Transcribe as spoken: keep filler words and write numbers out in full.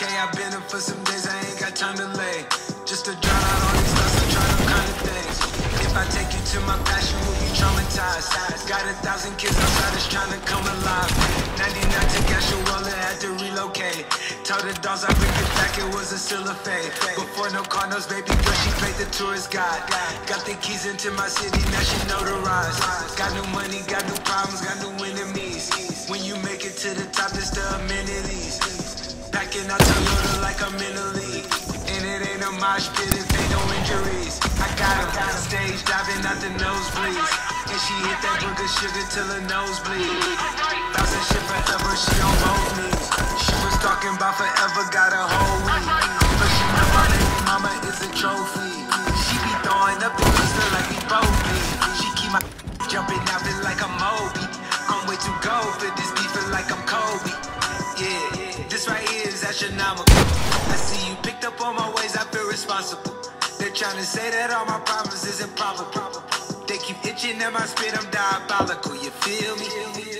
okay, I've been up for some days, I ain't got time to lay. Just to drown out all these thoughts, I try them kind of things. If I take you to my past, you will be traumatized. Got a thousand kids outside that's trying to come alive. ninety-nine to gas your wallet, had to relocate. Told the dogs I bring it back, it was a still a fade. Before no car, no baby girl, she played the tourist guide. Got the keys into my city, now she notarized. Got new money, got new problems, got new enemies. When you make it to the top, it's the amenities. Packing out Toyota like I'm in a league. And it ain't a mosh pit if ain't no injuries. I got him, stage diving out the nosebleeds. And she hit that booger sugar till her nose bleed. Thousand shit forever, she on both knees. She was talking about forever, got a whole week. But she know my baby mama is a trophy. She be throwing up the pistol like we both be. She keep my jumping out it like I'm Moby. I'm way too gold for this beefing like I'm Kobe. Yeah, this right here is astronomical. I see you picked up on my ways, I feel responsible. They're trying to say that all my problems is improbable. They keep itching at my spit, I'm diabolical, you feel me?